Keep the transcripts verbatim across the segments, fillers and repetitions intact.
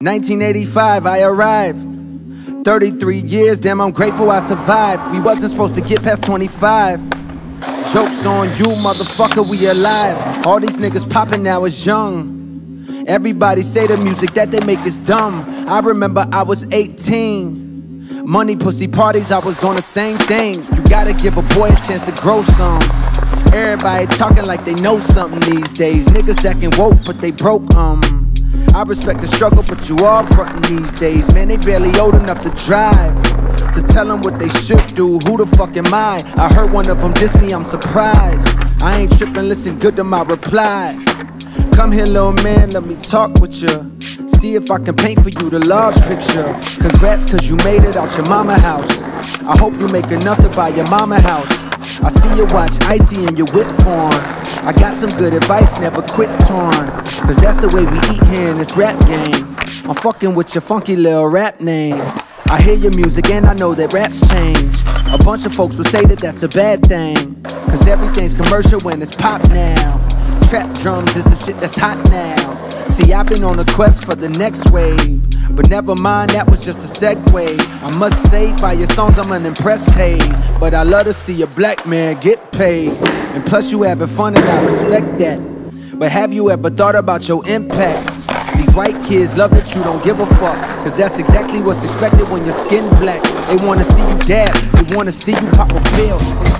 nineteen eighty-five, I arrived. thirty-three years, damn, I'm grateful I survived. We wasn't supposed to get past twenty-five. Joke's on you, motherfucker, we alive. All these niggas poppin' now is young. Everybody say the music that they make is dumb. I remember I was eighteen. Money, pussy, parties, I was on the same thing. You gotta give a boy a chance to grow some. Everybody talking like they know something these days. Niggas acting woke, but they broke, um I respect the struggle, but you all frontin' these days. Man, they barely old enough to drive, to tell them what they should do. Who the fuck am I? I heard one of them diss me, I'm surprised. I ain't trippin', listen good to my reply. Come here, little man, let me talk with ya. See if I can paint for you the large picture. Congrats, cause you made it out your mama house. I hope you make enough to buy your mama house. I see you watch Icy and your whip form. I got some good advice, never quit torn. Cause that's the way we eat here in this rap game. I'm fucking with your funky little rap name. I hear your music and I know that raps change. A bunch of folks will say that that's a bad thing, cause everything's commercial when it's pop now. Trap drums is the shit that's hot now. See, I've been on a quest for the next wave, but never mind, that was just a segue. I must say, by your songs I'm unimpressed, hey, but I love to see a black man get paid. And plus you having fun and I respect that. But have you ever thought about your impact? These white kids love that you don't give a fuck, cause that's exactly what's expected when your skin black. They wanna see you dab, they wanna see you pop a pill.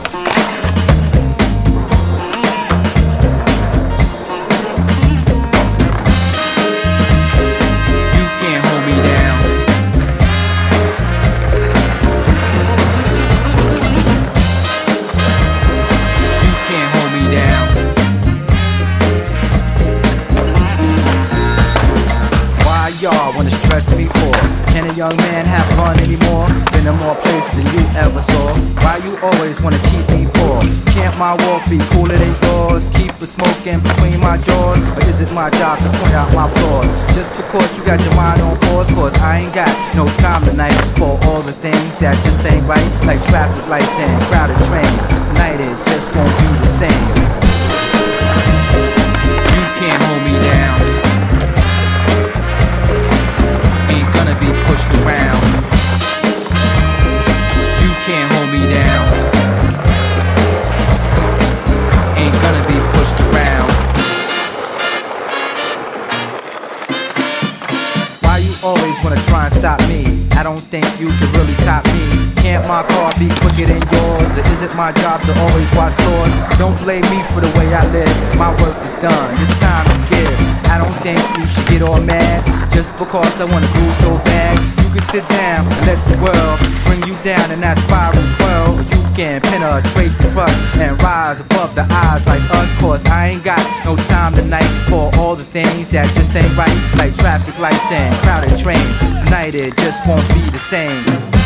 Y'all wanna stress me for? Can a young man have fun anymore? Been in more places than you ever saw. Why you always wanna keep me poor? Can't my walk be cooler than yours? Keep the smoking between my jaws? Or is it my job to point out my flaws? Just because you got your mind on pause, cause I ain't got no time tonight for all the things that just ain't right, like traffic lights and crowded trains. Tonight it just won't be the same. You can't hold me down. Be pushed around. You can't hold me down. Ain't gonna be pushed around. Why you always wanna try and stop me? I don't think you can really top me. Can't my car be quicker than yours? Or is it my job to always watch doors? Don't blame me for the way I live. My work is done, it's time to give. I don't think you should get all mad just because I wanna groove so bad. You can sit down and let the world bring you down in that spiral twirl. You can penetrate the crust and rise above the eyes like us, cause I ain't got no time tonight for all the things that just ain't right, like traffic lights and crowded trains. Tonight it just won't be the same.